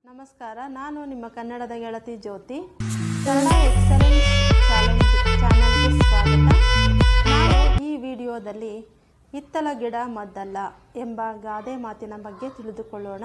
ನಮಸ್ಕಾರ, ನಾನು ನಿಮ್ಮ ಕನ್ನಡದ ಗೆಳತಿ ಜ್ಯೋತಿ. ಕನ್ನಡ ಎಕ್ಸಲೆನ್ಸ್ ಚಾನಲ್ಗೆ ಸ್ವಾಗತ. ನಾವು ಈ ವಿಡಿಯೋದಲ್ಲಿ ಹಿತ್ತಲ ಗಿಡ ಮದ್ದಲ್ಲ ಎಂಬ ಗಾದೆ ಮಾತಿನ ಬಗ್ಗೆ ತಿಳಿದುಕೊಳ್ಳೋಣ.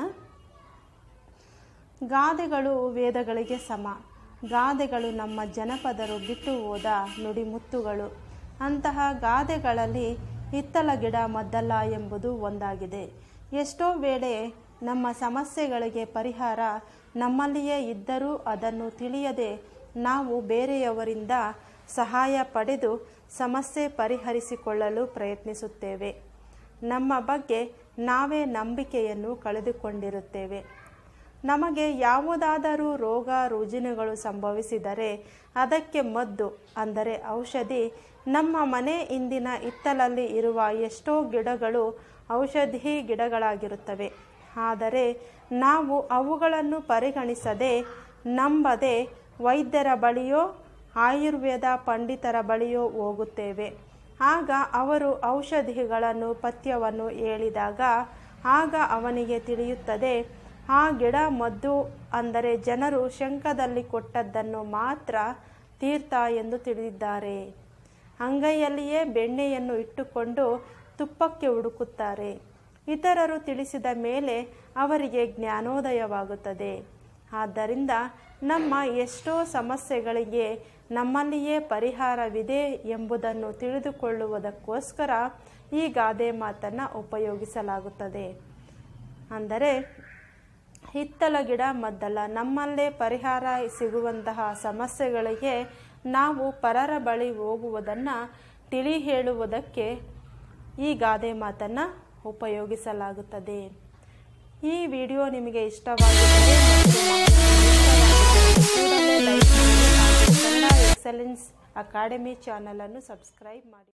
ಗಾದೆಗಳು ವೇದಗಳಿಗೆ ಸಮ. ಗಾದೆಗಳು ನಮ್ಮ ಜನಪದರು ಬಿಟ್ಟು ಹೋದ ನುಡಿಮುತ್ತುಗಳು. ಅಂತಹ ಗಾದೆಗಳಲ್ಲಿ ಹಿತ್ತಲ ಗಿಡ ಮದ್ದಲ್ಲ ಎಂಬುದು ಒಂದಾಗಿದೆ. ಎಷ್ಟೋ ವೇಳೆ ನಮ್ಮ ಸಮಸ್ಯೆಗಳಿಗೆ ಪರಿಹಾರ ನಮ್ಮಲ್ಲಿಯೇ ಇದ್ದರೂ ಅದನ್ನು ತಿಳಿಯದೆ ನಾವು ಬೇರೆಯವರಿಂದ ಸಹಾಯ ಪಡೆದು ಸಮಸ್ಯೆ ಪರಿಹರಿಸಿಕೊಳ್ಳಲು ಪ್ರಯತ್ನಿಸುತ್ತೇವೆ. ನಮ್ಮ ಬಗ್ಗೆ ನಾವೇ ನಂಬಿಕೆಯನ್ನು ಕಳೆದುಕೊಂಡಿರುತ್ತೇವೆ. ನಮಗೆ ಯಾವುದಾದರೂ ರೋಗ ರುಜಿನಗಳು ಸಂಭವಿಸಿದರೆ ಅದಕ್ಕೆ ಮದ್ದು ಅಂದರೆ ಔಷಧಿ ನಮ್ಮ ಮನೆ ಹಿಂದಿನ ಹಿತ್ತಲಲ್ಲಿ ಇರುವ ಎಷ್ಟೋ ಗಿಡಗಳು ಔಷಧಿ ಗಿಡಗಳಾಗಿರುತ್ತವೆ. ಆದರೆ ನಾವು ಅವುಗಳನ್ನು ಪರಿಗಣಿಸದೆ ನಂಬದೆ ವೈದ್ಯರ ಬಳಿಯೋ ಆಯುರ್ವೇದ ಪಂಡಿತರ ಬಳಿಯೋ ಹೋಗುತ್ತೇವೆ. ಆಗ ಅವರು ಔಷಧಿಗಳನ್ನು ಪಥ್ಯವನ್ನು ಹೇಳಿದಾಗ ಆಗ ಅವನಿಗೆ ತಿಳಿಯುತ್ತದೆ ಆ ಗಿಡ ಮದ್ದು ಅಂದರೆ ಜನರು ಶಂಖದಲ್ಲಿ ಕೊಟ್ಟದ್ದನ್ನು ಮಾತ್ರ ತೀರ್ಥ ಎಂದು ತಿಳಿದಿದ್ದಾರೆ. ಅಂಗೈಯಲ್ಲಿಯೇ ಬೆಣ್ಣೆಯನ್ನು ಇಟ್ಟುಕೊಂಡು ತುಪ್ಪಕ್ಕೆ ಹುಡುಕುತ್ತಾರೆ. ಇತರರು ತಿಳಿಸಿದ ಮೇಲೆ ಅವರಿಗೆ ಜ್ಞಾನೋದಯವಾಗುತ್ತದೆ. ಆದ್ದರಿಂದ ನಮ್ಮ ಎಷ್ಟೋ ಸಮಸ್ಯೆಗಳಿಗೆ ನಮ್ಮಲ್ಲಿಯೇ ಪರಿಹಾರವಿದೆ ಎಂಬುದನ್ನು ತಿಳಿದುಕೊಳ್ಳುವುದಕ್ಕೋಸ್ಕರ ಈ ಗಾದೆ ಮಾತನ್ನು ಉಪಯೋಗಿಸಲಾಗುತ್ತದೆ. ಅಂದರೆ ಹಿತ್ತಲ ಗಿಡ ಮದ್ದಲ್ಲ. ನಮ್ಮಲ್ಲೇ ಪರಿಹಾರ ಸಿಗುವಂತಹ ಸಮಸ್ಯೆಗಳಿಗೆ ನಾವು ಪರರ ಬಳಿ ಹೋಗುವುದನ್ನು ತಿಳಿ ಹೇಳುವುದಕ್ಕೆ ಈ ಗಾದೆ ಮಾತನ್ನು ಉಪಯೋಗಿಸಲಾಗುತ್ತದೆ. ಈ ವಿಡಿಯೋ ನಿಮಗೆ ಇಷ್ಟವಾಗಿದ್ದರೆ ಕನ್ನಡ ಎಕ್ಸಲೆನ್ಸ್ ಅಕಾಡೆಮಿ ಚಾನಲನ್ನು ಸಬ್ಸ್ಕ್ರೈಬ್ ಮಾಡಿ.